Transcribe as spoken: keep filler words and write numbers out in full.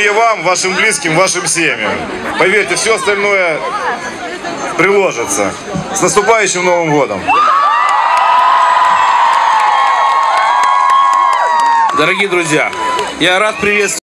здоровья вам, вашим близким, вашим семьям. Поверьте, все остальное приложится. С наступающим Новым годом! Дорогие друзья, я рад приветствовать